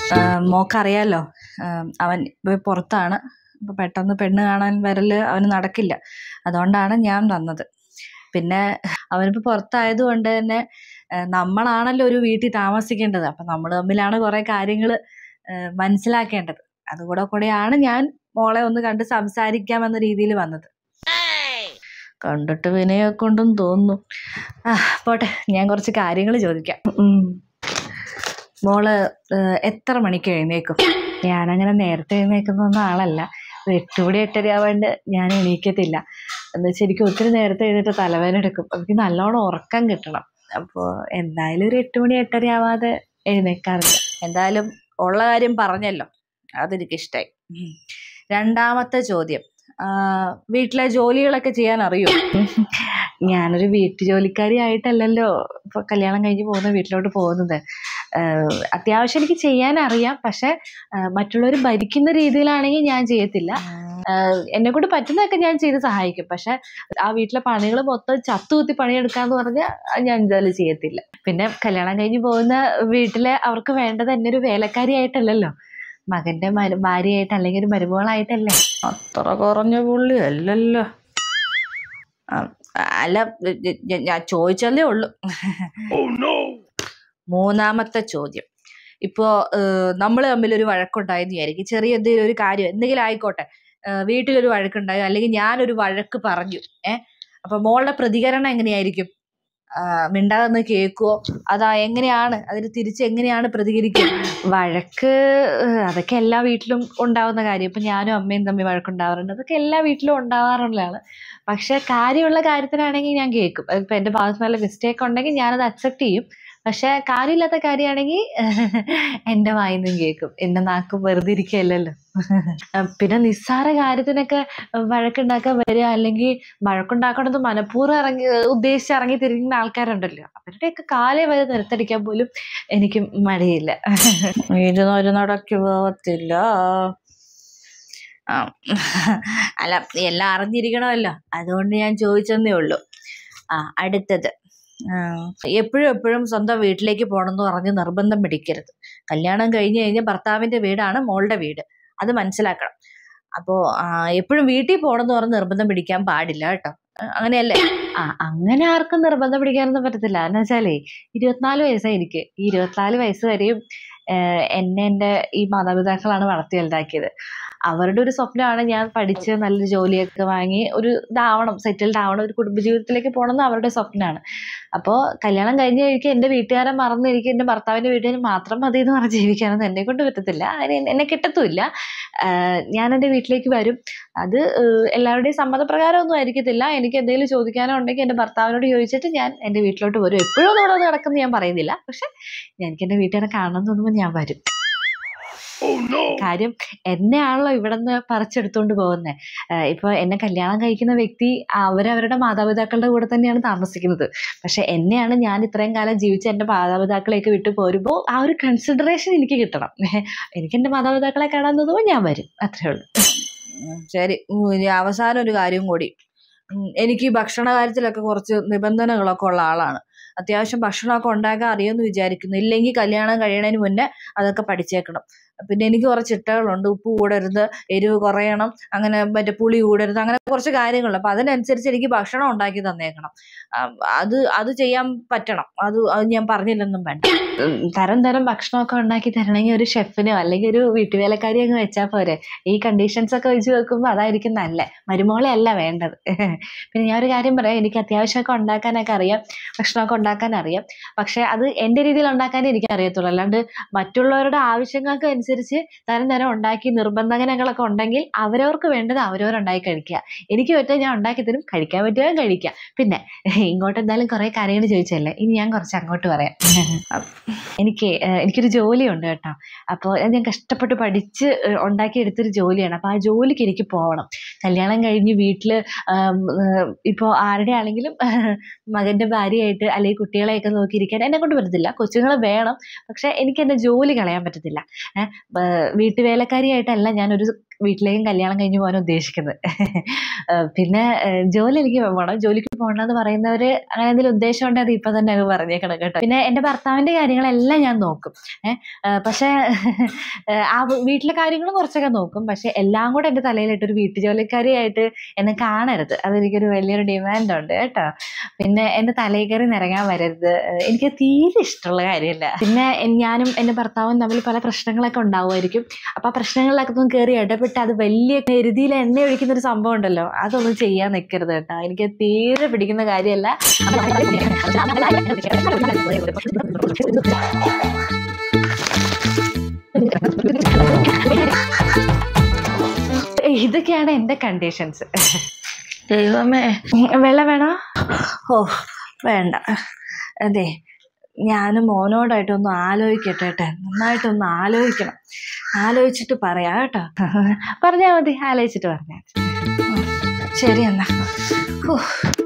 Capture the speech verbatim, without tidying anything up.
മോക്കറിയാലോ, അവൻ പുറത്താണ്. അപ്പോൾ പെട്ടെന്ന് പെണ്ണ് കാണാൻ വരൽ അവന് നടക്കില്ല. അതുകൊണ്ടാണ് ഞാൻ വന്നത്. പിന്നെ അവനിപ്പോൾ പുറത്തായത് കൊണ്ട് തന്നെ നമ്മളാണല്ലോ ഒരു വീട്ടിൽ താമസിക്കേണ്ടത്. അപ്പം നമ്മൾ തമ്മിലാണ് കുറേ കാര്യങ്ങൾ മനസ്സിലാക്കേണ്ടത്. അതുകൂടെ കൂടെയാണ് ഞാൻ മോളെ ഒന്ന് കണ്ട് സംസാരിക്കാമെന്ന രീതിയിൽ വന്നത്. കണ്ടിട്ട് വിനയൊക്കെ ഉണ്ടെന്ന് തോന്നുന്നു. ആ പോട്ടെ, ഞാൻ കുറച്ച് കാര്യങ്ങൾ ചോദിക്കാം. മോള് എത്ര മണിക്ക് എഴുന്നേക്കും? ഞാനങ്ങനെ നേരത്തെ എഴുന്നേക്കുന്ന ആളല്ല. എട്ട് മണി എട്ടര ആവാണ്ട് ഞാൻ എണീക്കത്തില്ല. എന്ന് വെച്ചാൽ എനിക്ക് ഒത്തിരി നേരത്തെ എഴുന്നേറ്റ് തലവേദന എടുക്കും. എനിക്ക് നല്ലോണം ഉറക്കം കിട്ടണം. അപ്പോൾ എന്തായാലും ഒരു എട്ട് മണി എട്ടര ആവാതെ എഴുന്നേക്കാറില്ല. എന്തായാലും ഉള്ള കാര്യം പറഞ്ഞല്ലോ, അതെനിക്കിഷ്ടമായി. രണ്ടാമത്തെ ചോദ്യം, വീട്ടിലെ ജോലികളൊക്കെ ചെയ്യാൻ അറിയോ? ഞാനൊരു വീട്ടു ജോലിക്കാരി ആയിട്ടല്ലല്ലോ ഇപ്പോൾ കല്യാണം കഴിഞ്ഞ് പോകുന്ന വീട്ടിലോട്ട് പോകുന്നത്. അത്യാവശ്യം എനിക്ക് ചെയ്യാൻ അറിയാം. പക്ഷെ മറ്റുള്ളവർ ഭരിക്കുന്ന രീതിയിലാണെങ്കിൽ ഞാൻ ചെയ്യത്തില്ല. എന്നെ കൊണ്ട് പറ്റുന്നതൊക്കെ ഞാൻ ചെയ്ത് സഹായിക്കും. പക്ഷെ ആ വീട്ടിലെ പണികൾ മൊത്തം ചത്തുകുത്തി പണിയെടുക്കാന്ന് പറഞ്ഞാൽ ഞാൻ എന്തായാലും ചെയ്യത്തില്ല. പിന്നെ കല്യാണം കഴിഞ്ഞ് പോകുന്ന വീട്ടിലെ അവർക്ക് വേണ്ടത് എന്നെ ഒരു വേലക്കാരി ആയിട്ടല്ലല്ലോ, മകന്റെ മരു ഭാര്യയായിട്ട് അല്ലെങ്കിൽ ഒരു മരുമകളായിട്ടല്ലേ. അത്ര കുറഞ്ഞ പുള്ളി അല്ലല്ലോ. അല്ല, ഞാൻ ചോദിച്ചല്ലേ ഉള്ളൂ. മൂന്നാമത്തെ ചോദ്യം, ഇപ്പോൾ നമ്മൾ തമ്മിലൊരു വഴക്കുണ്ടായെന്ന് വിചാരിക്കും. ചെറിയ എന്തെങ്കിലും ഒരു കാര്യം എന്തെങ്കിലും ആയിക്കോട്ടെ, വീട്ടിലൊരു വഴക്കുണ്ടായോ അല്ലെങ്കിൽ ഞാനൊരു വഴക്ക് പറഞ്ഞു, ഏഹ് അപ്പം മോളുടെ പ്രതികരണം എങ്ങനെയായിരിക്കും? മിണ്ടാതെന്ന് കേൾക്കുവോ? അതാ എങ്ങനെയാണ് അതിന് തിരിച്ച് എങ്ങനെയാണ് പ്രതികരിക്കുക? വഴക്ക് അതൊക്കെ എല്ലാ വീട്ടിലും ഉണ്ടാവുന്ന കാര്യം. ഇപ്പം ഞാനും അമ്മയും തമ്മിൽ വഴക്കുണ്ടാവാറുണ്ട്. അതൊക്കെ എല്ലാ വീട്ടിലും ഉണ്ടാവാറുള്ളതാണ്. പക്ഷെ കാര്യമുള്ള കാര്യത്തിനാണെങ്കിൽ ഞാൻ കേൾക്കും. ഇപ്പം എൻ്റെ ഭാഗത്ത് നല്ല മിസ്റ്റേക്ക് ഉണ്ടെങ്കിൽ ഞാനത് അക്സെപ്റ്റ് ചെയ്യും. പക്ഷെ കാര്യമില്ലാത്ത കാര്യമാണെങ്കിൽ എൻ്റെ വായിൽ നിന്നും കേൾക്കും. എൻ്റെ നാക്ക് വെറുതെ ഇരിക്കുകയല്ലല്ലോ. പിന്നെ നിസ്സാര കാര്യത്തിനൊക്കെ വഴക്കുണ്ടാക്കാൻ വരിക, അല്ലെങ്കിൽ വഴക്കുണ്ടാക്കണമെന്ന് മനഃപൂർവ്വം ഇറങ്ങി ഉദ്ദേശിച്ച് ഇറങ്ങി തിരിഞ്ഞ ആൾക്കാരുണ്ടല്ലോ, അവരുടെയൊക്കെ കാലേ വരെ നിലത്തടിക്കാൻ പോലും എനിക്ക് മടിയില്ല. ഇതൊരു നടക്ക് പോകത്തില്ല. ആ അല്ല, എല്ലാം അറിഞ്ഞിരിക്കണമല്ലോ, അതുകൊണ്ട് ഞാൻ ചോദിച്ചെന്നേ ഉള്ളൂ. ആ അടുത്തത്, എപ്പോഴും എപ്പോഴും സ്വന്തം വീട്ടിലേക്ക് പോകണമെന്ന് പറഞ്ഞ് നിർബന്ധം പിടിക്കരുത്. കല്യാണം കഴിഞ്ഞ് കഴിഞ്ഞാൽ ഭർത്താവിൻ്റെ വീടാണ് മോളുടെ വീട്, അത് മനസ്സിലാക്കണം. അപ്പോൾ എപ്പോഴും വീട്ടിൽ പോകണമെന്ന് പറഞ്ഞ് നിർബന്ധം പിടിക്കാൻ പാടില്ല കേട്ടോ. അങ്ങനെയല്ലേ? ആ അങ്ങനെ ആർക്കും നിർബന്ധം പിടിക്കാനൊന്നും പറ്റത്തില്ല. എന്ന് വെച്ചാലേ ഇരുപത്തിനാല് വയസ്സായി എനിക്ക്. ഈ ഇരുപത്തിനാല് വയസ്സ് വരെയും എന്നെ എൻ്റെ ഈ മാതാപിതാക്കളാണ് വളർത്തി വലുതാക്കിയത്. അവരുടെ ഒരു സ്വപ്നമാണ് ഞാൻ പഠിച്ച് നല്ലൊരു ജോലിയൊക്കെ വാങ്ങി ഒരു ഇതാവണം, സെറ്റിൽഡ് ആവണം, ഒരു കുടുംബജീവിതത്തിലേക്ക് പോകണമെന്ന് അവരുടെ സ്വപ്നമാണ്. അപ്പോൾ കല്യാണം കഴിഞ്ഞ് കഴിക്കുക എൻ്റെ വീട്ടുകാരെ മറന്നിരിക്കും, എൻ്റെ ഭർത്താവിൻ്റെ വീട്ടുകാർ മാത്രം മതി എന്ന് പറഞ്ഞ് ജീവിക്കാനൊന്നും എന്നെ കൊണ്ട് പറ്റത്തില്ല. അതിന് എന്നെ കിട്ടത്തുമില്ല. ഞാൻ എൻ്റെ വീട്ടിലേക്ക് വരും. അത് എല്ലാവരുടെയും സമ്മതപ്രകാരമൊന്നും ആയിരിക്കത്തില്ല. എനിക്ക് എന്തെങ്കിലും ചോദിക്കാനോ ഉണ്ടെങ്കിൽ എൻ്റെ ഭർത്താവിനോട് ചോദിച്ചിട്ട് ഞാൻ എൻ്റെ വീട്ടിലോട്ട് വരും. എപ്പോഴും ഒന്നും ഇവിടെ നടക്കുമെന്ന് ഞാൻ പറയുന്നില്ല, പക്ഷെ എനിക്ക് എൻ്റെ വീട്ടുകാരെ കാണണം എന്ന് തോന്നുമ്പോൾ ഞാൻ വരും. കാര്യം എന്നെയാണല്ലോ ഇവിടെ നിന്ന് പറിച്ചെടുത്തോണ്ട് പോകുന്നത്. ഇപ്പോൾ എന്നെ കല്യാണം കഴിക്കുന്ന വ്യക്തി അവരവരുടെ മാതാപിതാക്കളുടെ കൂടെ തന്നെയാണ് താമസിക്കുന്നത്. പക്ഷെ എന്നെയാണ് ഞാൻ ഇത്രയും കാലം ജീവിച്ച എൻ്റെ മാതാപിതാക്കളെയൊക്കെ വിട്ടു പോരുമ്പോൾ ആ ഒരു കൺസിഡറേഷൻ എനിക്ക് കിട്ടണം. എനിക്ക് എൻ്റെ മാതാപിതാക്കളെ കാണാൻ തോന്നുമ്പോൾ ഞാൻ വരും, അത്രേ ഉള്ളൂ. ശരി, അവസാനം ഒരു കാര്യം കൂടി. എനിക്ക് ഭക്ഷണ കാര്യത്തിലൊക്കെ കുറച്ച് നിബന്ധനകളൊക്കെ ഉള്ള ആളാണ്. അത്യാവശ്യം ഭക്ഷണമൊക്കെ ഉണ്ടാക്കാൻ അറിയുമെന്ന് വിചാരിക്കുന്നു. ഇല്ലെങ്കിൽ കല്യാണം കഴിയണതിന് മുന്നേ അതൊക്കെ പഠിച്ചേക്കണം. പിന്നെ എനിക്ക് കുറച്ച് ചിട്ടകളുണ്ട്. ഉപ്പ് കൂടരുത്, എരിവ് കുറയണം, അങ്ങനെ മറ്റേ പുളി കൂടരുത്, അങ്ങനെ കുറച്ച് കാര്യങ്ങളുണ്ട്. അപ്പം അതിനനുസരിച്ച് എനിക്ക് ഭക്ഷണം ഉണ്ടാക്കി തന്നേക്കണം. അത് അത് ചെയ്യാൻ പറ്റണം. അത് അത് ഞാൻ പറഞ്ഞില്ലെന്നും വേണ്ട. തരം തരം ഭക്ഷണമൊക്കെ ഉണ്ടാക്കി തരണമെങ്കിൽ ഒരു ഷെഫിനോ അല്ലെങ്കിൽ ഒരു വീട്ടുവേലക്കാരി അങ്ങ് വെച്ചാൽ പോരെ. ഈ കണ്ടീഷൻസ് ഒക്കെ വെച്ച് വെക്കുമ്പോൾ അതായിരിക്കും നല്ല. മരുമോളെ അല്ല വേണ്ടത്. പിന്നെ ഞാൻ ഒരു കാര്യം പറയാം, എനിക്ക് അത്യാവശ്യമൊക്കെ ഉണ്ടാക്കാനൊക്കെ അറിയാം, ഭക്ഷണമൊക്കെ ഉണ്ടാക്കാൻ അറിയാം. പക്ഷെ അത് എൻ്റെ രീതിയിൽ ഉണ്ടാക്കാനേ എനിക്ക് അറിയത്തുള്ളൂ. അല്ലാണ്ട് മറ്റുള്ളവരുടെ ആവശ്യങ്ങൾക്ക് അനുസരിച്ച് തരം തരം ഉണ്ടാക്കി നിർബന്ധനകളൊക്കെ ഉണ്ടെങ്കിൽ അവരവർക്ക് വേണ്ടത് അവരവരുണ്ടാക്കി കഴിക്കുക. എനിക്ക് പറ്റുക ഞാൻ ഉണ്ടാക്കി തരും, കഴിക്കാൻ പറ്റുക കഴിക്കുക. പിന്നെ ഇങ്ങോട്ട് എന്തായാലും കുറേ കാര്യങ്ങൾ ചോദിച്ചല്ലേ, ഇനി ഞാൻ കുറച്ച് അങ്ങോട്ട് പറയാം. എനിക്ക് എനിക്കൊരു ജോലിയുണ്ട് കേട്ടോ. അപ്പോൾ ഞാൻ കഷ്ടപ്പെട്ട് പഠിച്ച് ഉണ്ടാക്കിയെടുത്തൊരു ജോലിയാണ്. അപ്പോൾ ആ ജോലിക്ക് എനിക്ക് പോകണം. കല്യാണം കഴിഞ്ഞ് വീട്ടിൽ ഇപ്പോൾ ആരുടെ ആണെങ്കിലും മകൻ്റെ ഭാര്യയായിട്ട് അല്ലെങ്കിൽ കുട്ടികളെയൊക്കെ നോക്കിയിരിക്കാൻ എന്നെ കൊണ്ട് പറ്റത്തില്ല. കൊച്ചുങ്ങൾ വേണം, പക്ഷെ എനിക്ക് എൻ്റെ ജോലി കളയാൻ പറ്റത്തില്ല. വീട്ടുവേലക്കാരിയായിട്ടല്ല ഞാനൊരു വീട്ടിലേക്കും കല്യാണം കഴിഞ്ഞ് പോകാൻ ഉദ്ദേശിക്കുന്നത്. പിന്നെ ജോലി എനിക്ക് പോകണം, ജോലിക്ക് പോകണം എന്ന് പറയുന്നവര് അങ്ങനെ എന്തെങ്കിലും ഉദ്ദേശം ഉണ്ടെങ്കിൽ അത് ഇപ്പൊ തന്നെ അങ്ങ് പറഞ്ഞേക്കണം കേട്ടോ. പിന്നെ എൻ്റെ ഭർത്താവിൻ്റെ കാര്യങ്ങളെല്ലാം ഞാൻ നോക്കും. ഏഹ് പക്ഷേ ആ വീട്ടിലെ കാര്യങ്ങളും കുറച്ചൊക്കെ നോക്കും. പക്ഷെ എല്ലാം കൂടെ എൻ്റെ തലയിലിട്ടൊരു വീട്ടു ജോലിക്കാരിയായിട്ട് എന്നെ കാണരുത്. അതെനിക്കൊരു വലിയൊരു ഡിമാൻഡുണ്ട് കേട്ടോ. പിന്നെ എൻ്റെ തലയിൽ കയറി നിറങ്ങാൻ വരരുത്, എനിക്ക് തീരെ ഇഷ്ടമുള്ള കാര്യമല്ല. പിന്നെ ഞാനും എൻ്റെ ഭർത്താവും തമ്മിൽ പല പ്രശ്നങ്ങളൊക്കെ ഉണ്ടാവുമായിരിക്കും. അപ്പോൾ ആ പ്രശ്നങ്ങളിലൊക്കെ ഒന്ന് കയറി ഇടപെട്ട് അത് വലിയ എരുതിയിൽ എണ്ണ ഒഴിക്കുന്ന ഒരു സംഭവം ഉണ്ടല്ലോ, അതൊന്നും ചെയ്യാൻ നിൽക്കരുത് കേട്ടോ. എനിക്ക് തീരെ പിടിക്കുന്ന കാര്യമല്ല. ഇതൊക്കെയാണ് എൻ്റെ കണ്ടീഷൻസ്. ദൈവമേ, വെള്ളം വേണോ? ഓ വേണ്ട. അതെ, ഞാൻ മോനോടായിട്ടൊന്ന് ആലോചിക്കട്ടെ കേട്ടെ, നന്നായിട്ടൊന്ന് ആലോചിക്കണം. ആലോചിച്ചിട്ട് പറയാം കേട്ടോ. പറഞ്ഞാൽ മതി, ആലോചിച്ചിട്ട് പറഞ്ഞാൽ. ശരി എന്നാ. ഓ